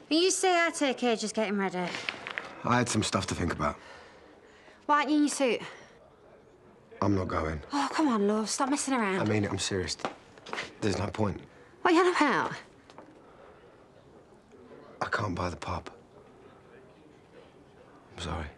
You say I take ages getting ready. I had some stuff to think about. Why aren't you in your suit? I'm not going. Oh, come on, love. Stop messing around. I mean it, I'm serious. There's no point. What are you on about? I can't buy the pub. I'm sorry.